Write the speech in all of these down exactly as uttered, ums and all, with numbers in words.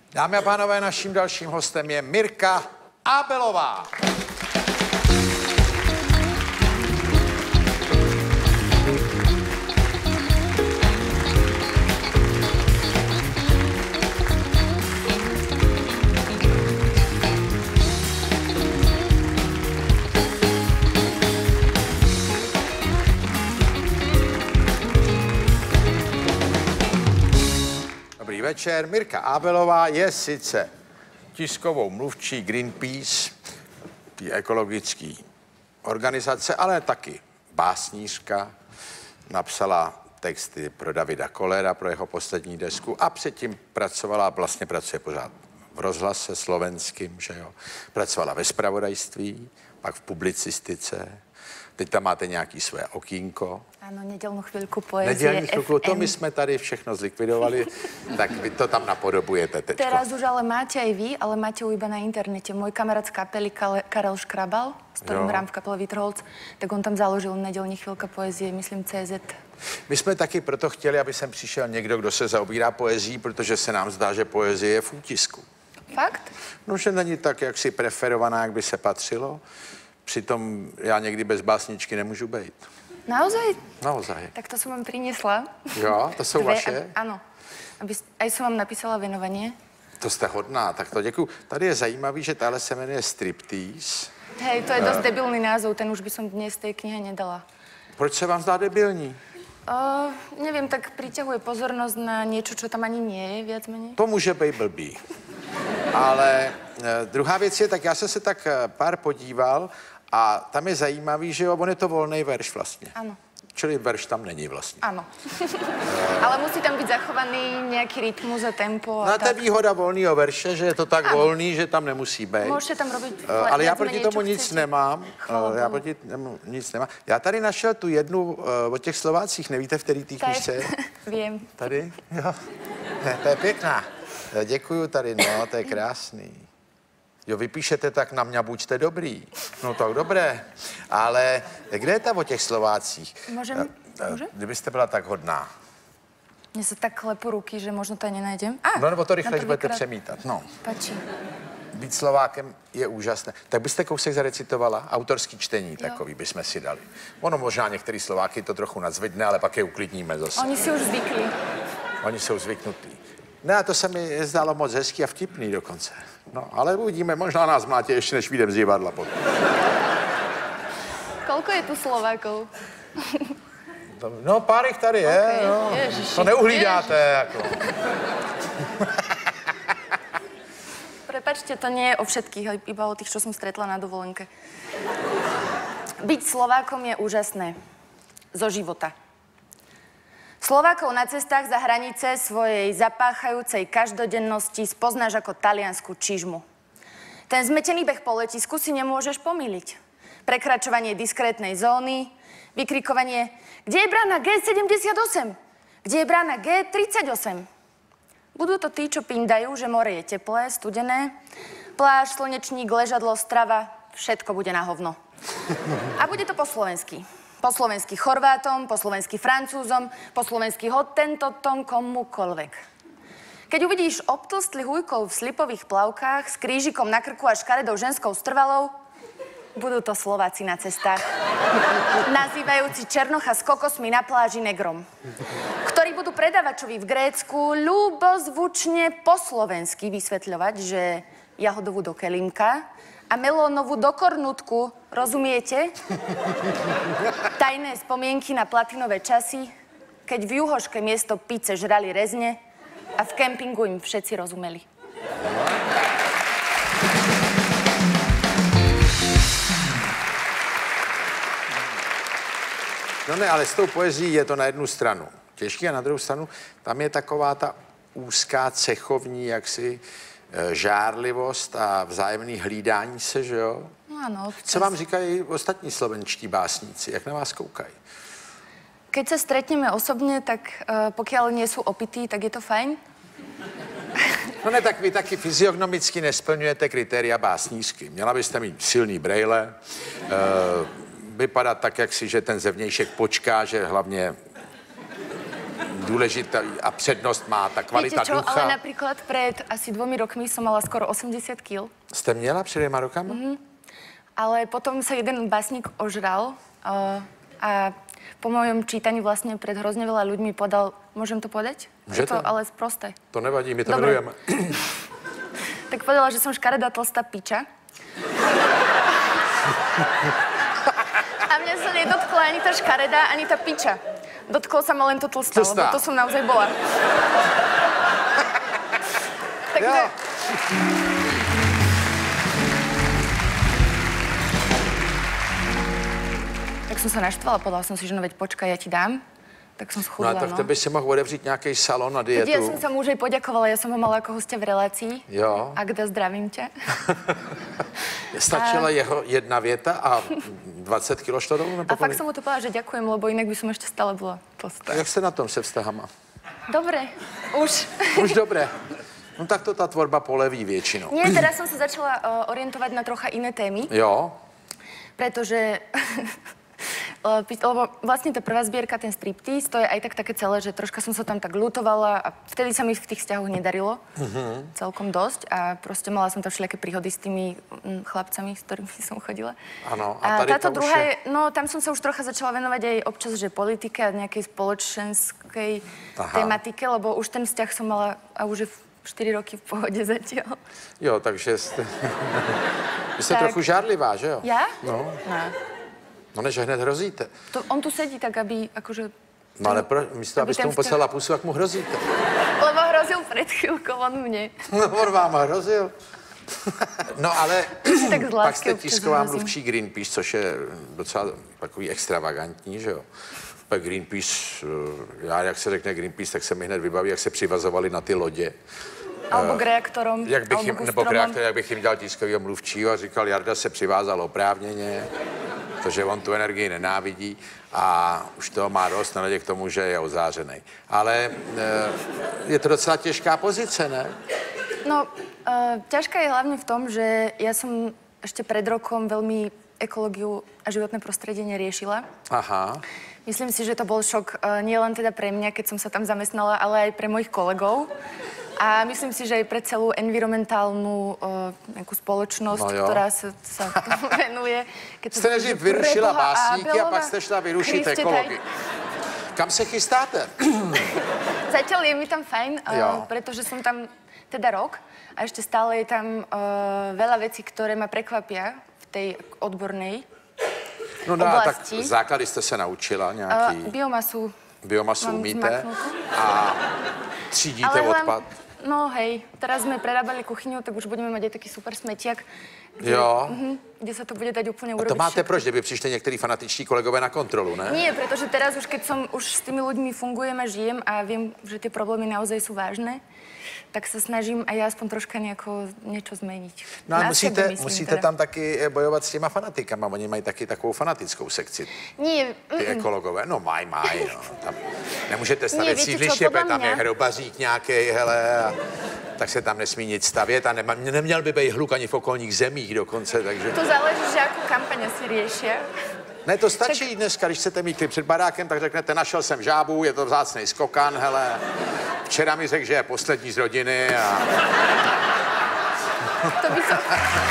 Dámy a pánové, naším dalším hostem je Mirka Ábelová. Dobrý večer. Mirka Ábelová je sice tiskovou mluvčí Greenpeace, té ekologické organizace, ale taky básnířka. Napsala texty pro Davida Kollera, pro jeho poslední desku a předtím pracovala, vlastně pracuje pořád v rozhlase slovenským, že jo. Pracovala ve zpravodajství, pak v publicistice. Teď tam máte nějaký své okýnko. Ano, nedělnou chvilku poezie. Nedělní chvilku, to my jsme tady všechno zlikvidovali, tak vy to tam napodobujete teď. Teraz už ale máte aj vy, ale máte ho iba na internete. Môj kamarát z kapely Karel Škrabal, s ktorým hrám v kapele Vytrholc, tak on tam založil Nedělní chvilka poezie, myslím C Z. My jsme taky proto chtěli, aby sem přišel někdo, kdo se zaobírá poezí, protože se nám zdá, že poezie je v útisku. Fakt? No, že není tak jaksi preferovaná, jak by se patřilo. Přitom já někdy bez básničky nemůžu být. Naozaj? Naozaj. Tak to jsem vám priniesla. Jo, to jsou Dve, vaše? Ano. Aby, aj jsem vám napísala venovanie. To jste hodná, tak to děkuju. Tady je zajímavý, že tahle se jmenuje Striptease. Hej, to je dosť debilný názov, ten už by som dnes tej knihe nedala. Proč se vám zdá debilní? Uh, neviem, tak priťahuje pozornosť na niečo, čo tam ani nie je, viac menej. To může být blbý. Ale e, druhá věc je, tak já jsem se tak e, pár podíval a tam je zajímavý, že jo, on je to volný verš vlastně. Ano. Čili verš tam není vlastně. Ano. Ale musí tam být zachovaný nějaký rytmus a tempo. A no, to je výhoda volného verše, že je to tak ano. volný, že tam nemusí být. Můžete tam robit. Uh, ale já proti tomu nic chcete. nemám. Uh, já proti tomu nic nemám. Já tady našel tu jednu uh, o těch Slovácích, nevíte, v který té knižce je? Vím. Tady? Jo. To je pěkná. Děkuju tady, no, to je krásný. Jo, vy píšete tak na mě, buďte dobrý. No tak dobré. Ale kde je ta o těch Slovácích? Můžem? Můžem? Kdybyste byla tak hodná. Mně se tak klepu ruky, že možno to nenajdem. Ah, no nebo to rychle budete přemítat. No. Pačí. Být Slovákem je úžasné. Tak byste kousek zarecitovala? Autorský čtení jo. Takový bychom si dali. Ono možná některý Slováky to trochu nadzvedne, ale pak je uklidníme zase. Oni si už zvykli. Oni jsou zvyknutí. Ne, a to se mi zdálo moc hezký a vtipný dokonce. No, ale uvidíme, možná nás mlátě ještě, než vyjdem z divadla potom. Kolko je tu Slovákov? No, pár jich tady je, okay. No. Ježiši, to neuhlídáte, jako. Prepačte, to nie je o všetkých, iba o tých, čo som stretla na dovolenke. Byť Slovákom je úžasné. Zo života. Slovákov na cestách za hranice svojej zapáchajúcej každodennosti spoznáš ako taliansku čižmu. Ten zmetený beh po letisku si nemôžeš pomýliť. Prekračovanie diskrétnej zóny, vykrikovanie kde je brána G sedemdesiatosem? Kde je brána G tridsaťosem? Budú to tí, čo pindajú, že more je teplé, studené, pláž, slnečník, ležadlo, strava, všetko bude na hovno. A bude to po slovensky. Po slovensky Chorvátom, po slovensky Francúzom, po slovensky hotentotom komukoľvek. Keď uvidíš obtlstlých ujkov v slipových plavkách s krížikom na krku a škaredou ženskou strvalou, budú to Slováci na cestách. Nazývajúci Černocha s kokosmi na pláži negrom. Ktorí budú predavačovi v Grécku ľubozvučne po slovensky vysvetľovať, že jahodovú do kelímka a melónovú do kornutku, rozumiete? Tajné spomienky na platinové časy, keď v Juhoške miesto píce žrali rezne a v kempingu im všetci rozumeli. No ne, ale s tou poezí je to na jednu stranu těžký a na druhou stranu tam je taková ta úzká cechovní jaksi žárlivost a vzájemný hlídání se, že jo? No ano. Co vám říkají ostatní slovenští básníci? Jak na vás koukají? Keď sa stretneme osobne, tak uh, pokiaľ nie sú opití, tak je to fajn. No ne, tak vy taky fyziognomicky nesplňujete kritéria básnířky. Měla byste mít silný brejle, uh, vypadat tak, jak si, že ten zevnějšek počká, že hlavně důležitá a přednost má ta kvalita Viete čo, ducha. ale napríklad pred asi dvomi rokmi som mala skoro osemdesiat kíl. Jste měla před dvěma rokama? Mm-hmm. Ale potom sa jeden básnik ožral uh, a po mojom čítaní vlastne pred hrozne veľa ľuďmi podal, môžem to povedať? Môžete. Je to ale sprosté. To nevadí, my to Dobre. milujeme. Tak povedala, že som škaredá tlstá piča. A mňa sa nedotkla ani tá škaredá, ani tá piča. Dotklo sa ma len to tlstá, Tlstá. lebo to som naozaj bola. Takže... Jo. Tak som sa naštvala, povedala som si, že no veď počkaj, ja ti dám. Tak som No schudla, a tak no. to by si mohl odevřít nějaký salon na Teď ja dietu. som sa mu už aj poďakovala, ja som ho mala ako hostia v relácii. Jo. Agda, zdravím ťa. Stačila jeho jedna věta a dvacet kilo šlo dolů? A fakt som mu to povedala, že ďakujem, lebo inak by som ešte stále bola tlstá. Jak jste na tom se vztahama? Dobre, už. Už dobré. No tak to ta tvorba poleví většinou. Nie, teraz som sa začala uh, orientovať na trocha iné témy, Jo. pretože... Lebo vlastne tá prvá zbierka, ten striptease, to je aj tak také celé, že troška som sa tam tak ľutovala a vtedy sa mi v tých vzťahoch nedarilo mm-hmm. celkom dosť a proste mala som tam všelijaké príhody s tými mm, chlapcami, s ktorými som chodila. Ano, a A tady táto to už druhá je... je, no tam som sa už trocha začala venovať aj občas, že politike a nejakej spoločenskej Aha. tematike, lebo už ten vzťah som mala a už je štyri roky v pohode zatiaľ. Jo, takže jste... Vy jste Tak. trochu žárlivá, že jo? Ja? No. No. No než hned hrozíte. To, on tu sedí tak, aby akože... No ale pro, místo, aby abyste ten mu vzťah- poslala pusu, jak mu hrozíte. Lebo hrozil pred chvíľkou on mne. No, on vám hrozil. No ale Tak z pak lásky jste občas tisková hrozím. mluvčí Greenpeace, což je docela takový extravagantní, že jo? Pak Greenpeace, já jak se řekne Greenpeace, tak se mi hned vybaví, jak se přivazovali na ty lodě. Alebo k reaktorom, Jak bych alebo jim, k nebo k stromom. reaktoru, jak bych jim dal tiskovýho mluvčího a říkal, Jarda se přivázal oprávněně, protože on tu energii nenávidí a už toho má dost, nehledě k tomu, že je ozářený. Ale e, je to docela těžká pozice, ne? No, uh, ťažká je hlavne v tom, že ja som ešte pred rokom veľmi ekológiu a životné prostredie neriešila. Aha. Myslím si, že to bol šok uh, nielen teda pre mňa, keď som sa tam zamestnala, ale aj pre mojich kolegov. A myslím si, že aj pre celú environmentálnu uh, nejakú spoločnosť, No jo. ktorá sa, sa tomu venuje. Keď Jste nejdřív že vyrušila preboha, básníky a Abelova, pak jste šla vyrušit Kriste, ekologii. Kam se chystáte? Zatiaľ je mi tam fajn, Jo. uh, pretože som tam teda rok a ešte stále je tam uh, veľa vecí, ktoré ma prekvapia v tej odbornej No dá, tak oblasti. základy jste se naučila nějaký. uh, biomasu. Biomasu mám umíte zmaknutú. a třídíte len- odpad. No hej, teraz sme prerábali kuchyňu, tak už budeme mať aj taký super smetiak, kde, Jo. mhm, kde sa to bude dať úplne A urobiť. to máte všetko. proč, kdyby přišli některý fanatičtí kolegové na kontrolu, ne? Nie, pretože teraz už, keď som už s tými ľuďmi fungujem a žijem a viem, že tie problémy naozaj sú vážne, tak sa snažím aj ja aspoň troška nejako niečo zmeniť. No a Na musíte, sebe, myslím, musíte teda. tam taky bojovat s těma fanatikama. Oni mají taky takovou fanatickou sekci, Nie, ty mm, ekologové. No mají, mají, no. Tam nemůžete stavět viete čo, sídliště, podľa protože tam je mňa- hrobařík nějaký, hele, a tak se tam nesmí nic stavět a nema, neměl by být hluk ani v okolních zemích dokonce, takže... to záleží, že akú kampaň si riešia. Ne, to stačí dneska, když chcete mít klip před barákem, tak řeknete, našel jsem žábu, je to vzácnej skokan, hele. Včera mi řekl, že je poslední z rodiny a... To by som...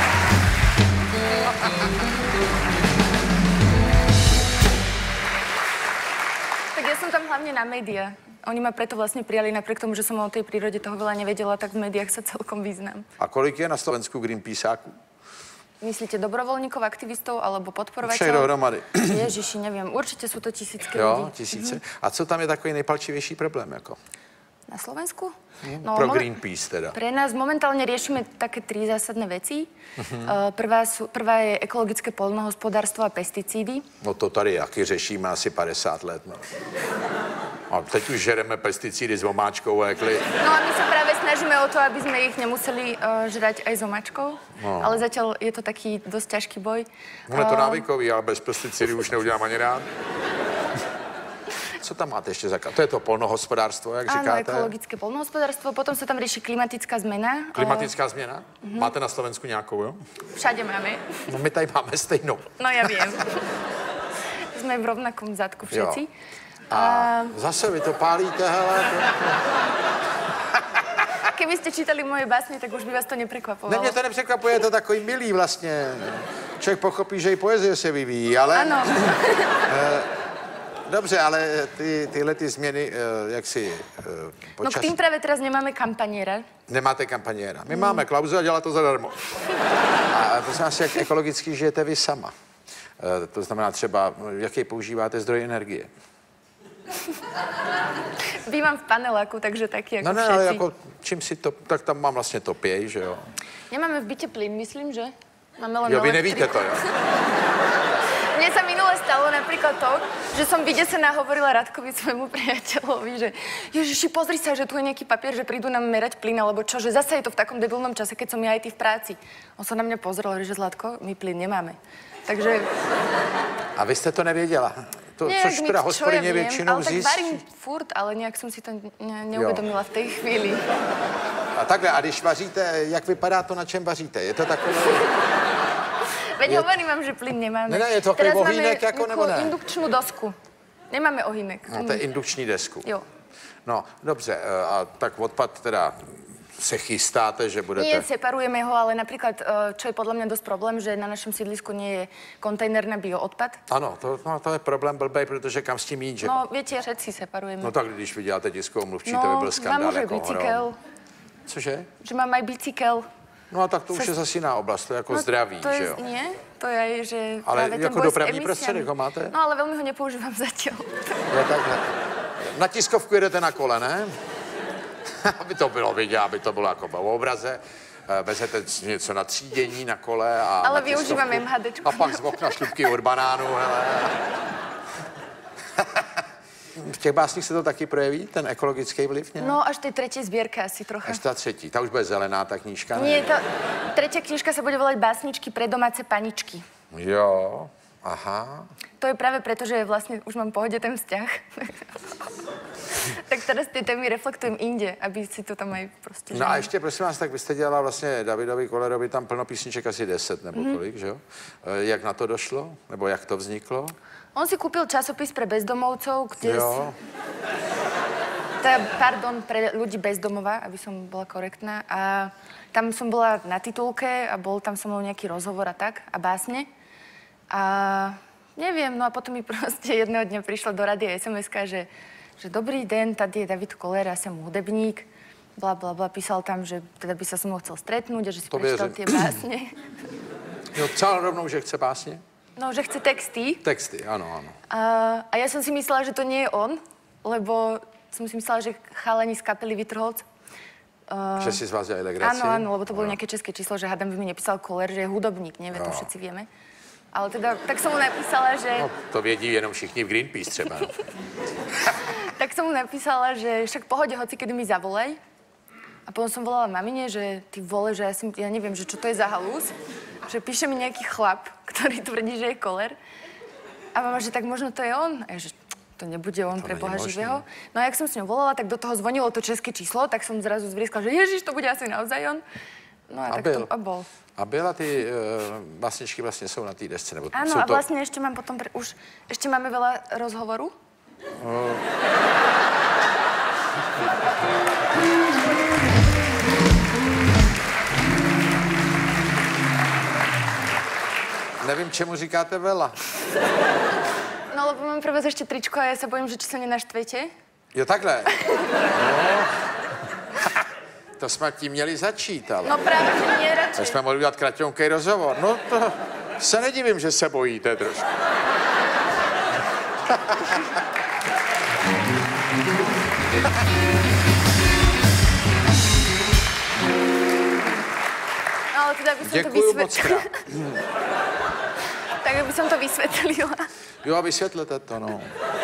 Tak ja som tam hlavne na médiá. Oni ma preto vlastne prijali, napriek tomu, že som o tej prírode toho veľa nevedela, tak v médiách sa celkom vyznám. A kolik je na Slovensku Greenpeaceáků? Myslíte dobrovoľníkov, aktivistov alebo podporovateľov? Všech dohromady. Ježiši, neviem. Určite sú to tisícky Jo, ľudí. tisíce. A co tam je takový nejpalčivější problém, jako? Na Slovensku? Pro momen- Greenpeace teda. Pre nás momentálne riešime také tri zásadné veci. Uh, prvá, sú, prvá je ekologické poľnohospodárstvo a pesticídy. No to tady jaký řešíme asi padesát let, no. A teď už žereme pesticidy s omáčkou a jakli. No a my sa práve snažíme o to, aby sme ich nemuseli uh, žrať aj s omáčkou. No. Ale zatiaľ je to taký dosť ťažký boj. No je to Uh, návykový, ale bez pesticidů už neudělám ani rád. Co tam máte ještě za... To je to polnohospodárstvo, jak Áno, říkáte? ekologické poľnohospodárstvo. Potom sa tam rieši klimatická zmena. Klimatická změna? Máte na Slovensku nějakou, jo? Uh, všade máme. No my tady máme stejnou. No ja viem. Sme v rovnakom zadku všetci. A zase vy to pálíte, hele. Keby ste čítali moje básně, tak už by vás to neprekvapovalo. Ne, mě to nepřekvapuje, je to takový milý vlastně. Člověk pochopí, že i poezie se vyvíjí, ale... Ano. Dobře, ale ty, tyhle ty změny, jak si počas... No k tým právě teraz nemáme kampaniéra. Nemáte kampaněra. My hmm. máme Klauzu a dělá to zadarmo. A prosím vás, jak ekologicky žijete vy sama? To znamená třeba, jaký používáte zdroj energie? Bývám v paneláku, takže taky jako no, ne, všetci. ale jako čím si to, tak tam mám vlastně topěj, že jo? Nemáme v byte plyn, myslím, že? Máme len jo, vy elektriku. nevíte to, jo? Mne sa minule stalo napríklad to, že som vydesená hovorila Radkovi, svojmu priateľovi, že Ježiši, pozri sa, že tu je nejaký papier, že prídu nám merať plyn, alebo čo, že zase je to v takom debilnom čase, keď som ja aj ty v práci. On sa na mňa pozrel, že Zlatko, my plyn nemáme. Takže... A vy jste to nevěděla? To, nejak což teda hospodyně ja většinou ale zjistí. tak varím furt, ale nějak jsem si to ne, neuvědomila jo. v té chvíli. A takhle, a když vaříte, jak vypadá to, na čem vaříte? Je to takové... Veď je... hovorím vám, že plyn nemáme. Ne, ne, je to Teraz ohýnek jako, nebo ne? indukčnú dosku. Nemáme ohýnek. No, to je indukční desku. Jo. No, dobře, a tak odpad teda se chystáte, že budete... Nie, separujeme ho, ale napríklad, čo je podľa mňa dosť problém, že na našom sídlisku nie je kontejner na bioodpad. Ano, to, no, to je problém blbej, protože kam s tím jít, že? No, viete, všetci separujeme. No tak, když vy děláte tiskovou mluvčí, no, to by byl skandál mám už jako bicykel. hrom. Cože? Že mám aj bicykel. No a tak to už je zase jiná oblast, to je jako no, zdraví, to je, že jo? Nie, to je aj, že ale práve ten jako boj dopravní s emisiami. prostředek ho máte? No, ale veľmi ho nepoužívam zatiaľ. No takhle. Na tiskovku jedete na kole, ne? Aby to bylo vidět, aby to bylo jako v obraze. Vezete něco na třídění, na kole a ale na využívám MHDčku. A pak z okna šlupky od banánu, hele. V těch básních se to taky projeví, ten ekologický vliv? Nějak? No, až tej tretej zbierke asi trocha. Až ta třetí, ta už bude zelená, ta knížka, ne? Nie, ta tretia knižka sa bude volať Básničky pre domáce paničky. Jo, aha. To je práve preto, že vlastne už mám v pohode ten vzťah. Tak teraz ty témy reflektujem inde, aby si to tam aj prostě... No a ještě, prosím vás, tak vy jste dělala vlastně Davidovi Kollerovi tam plno písniček, asi deset nebo mm. kolik, že jo? Jak na to došlo? Nebo jak to vzniklo? On si kúpil časopis pre bezdomovcov, kde... Jo. Teda, pardon, pre ľudí bezdomova, aby som bola korektná. A tam som bola na titulke a bol tam so mnou nejaký rozhovor a tak, a básne. A neviem, no a potom mi proste jedného dňa prišla do rádia es em eska, že, že dobrý den, tady je David Koller, ja som hudebník. Bla, bla, bla, písal tam, že teda by sa so mnou chcel stretnúť a že si to prečítal tie básne. Jo, psal rovnou, že chce básne? No, že chce texty. Texty, áno, áno. A, a ja som si myslela, že to nie je on, lebo som si myslela, že chalani z kapely Vytrholc. Uh, že si z vás dělali legraci? Áno, áno, lebo to bolo nejaké české číslo, že hádam by mi nepísal Koller, že je hudobník, nevie, to všetci vieme. Ale teda, tak som mu napísala, že... No, to vědí jenom všichni v Greenpeace třeba. Tak som mu napísala, že však pohode, hoci kedy mi zavolaj. A potom som volala mamine, že ty vole, že ja, si, ja neviem, že čo to je za halús. Že píše mi nejaký chlap, ktorý tvrdí, že je Koller. A mama, že tak možno to je on. A ja, že to nebude on, pre Boha živého. No a jak som s ňou volala, tak do toho zvonilo to české číslo, tak som zrazu zvrieskla, že ježiš, to bude asi naozaj on. No a, a tak byl. to a bol. A byla ty uh, básničky vlastně jsou na té desce, nebo áno, jsou a to... vlastne ešte mám potom, pre, už, ešte máme veľa rozhovoru. Uh. Nevím, čemu říkáte veľa. No, lebo mám pre vás ešte tričko a ja sa bojím, že či sa nenaštvete. Jo, takhle. No. To jsme tím měli začít, ale... No právě, že mě radši. Tak jsme mohli udělat kraťonkej rozhovor. No to se nedivím, že se bojíte trošku. No, ale teda by som Děkuju to moc vysvetlila. krát. Tak by som to vysvetlila. Jo, a vysvětlete to, no.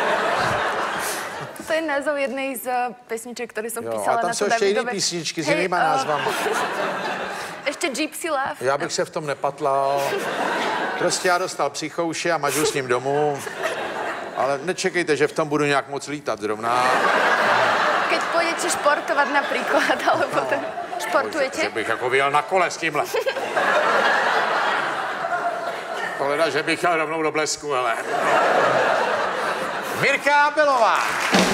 To je názov jednej z uh, pesniček, ktoré som jo, písala a tam na jsou to ještě Davidové. jiný písničky s Hej, jinýma uh, názvama. Ještě Gypsy Love. Já bych se v tom nepatlal. Prostě já dostal psychouši a mažu s ním domů. Ale nečekejte, že v tom budu nějak moc lítat zrovna. Keď pôjdete športovat napríklad, alebo no. ten... Športujete? Že bych jako vyjel na kole s tímhle. Koleda, že bych jel rovnou do Blesku, hele. Mirka Abelová.